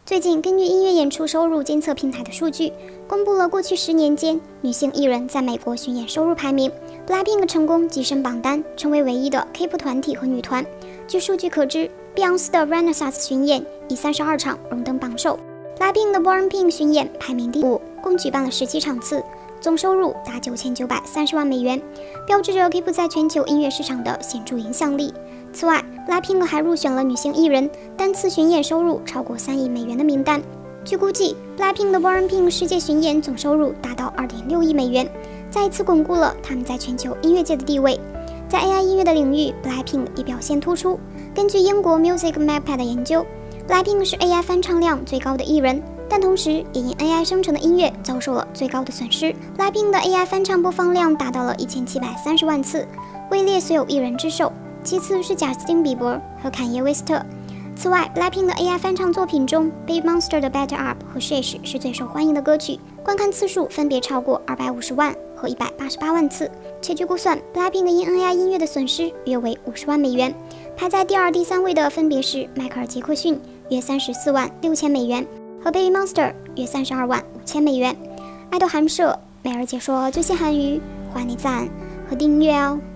最近，根据音乐演出收入监测平台的数据，公布了过去10年间女性艺人在美国巡演收入排名。BLACKPINK 成功跻身榜单，成为唯一的 K-pop 团体和女团。据数据可知，Beyonce 的 Renaissance 巡演以32场荣登榜首 ，BLACKPINK 的 Born Pink 巡演排名第5，共举办了17场次，总收入达9930万美元，标志着 K-pop 在全球音乐市场的显著影响力。此外，BLACKPINK 还入选了女性艺人单次巡演收入超过3亿美元的名单。据估计 ，BLACKPINK 的 Born Pink 世界巡演总收入达到2.6亿美元，再一次巩固了他们在全球音乐界的地位。在 AI 音乐的领域 ，BLACKPINK 也表现突出。根据英国 Music Mapad 的研究 ，BLACKPINK 是 AI 翻唱量最高的艺人，但同时也因 AI 生成的音乐遭受了最高的损失。BLACKPINK 的 AI 翻唱播放量达到了1730万次，位列所有艺人之首。其次是贾斯汀·比伯和坎耶·威斯特。此外 ，BLACKPINK 的 AI 翻唱作品中 ，Baby Monster 的 Better Up 和 Sheesh 是最受欢迎的歌曲，观看次数分别超过250万和188万次。且据估算 ，BLACKPINK 因 AI 音乐的损失约为50万美元。排在第2、第3位的分别是迈克尔·杰克逊约34万6千美元和 Baby Monster 约32万5千美元。爱豆韩社每日解说最新韩语，欢迎你赞和订阅哦。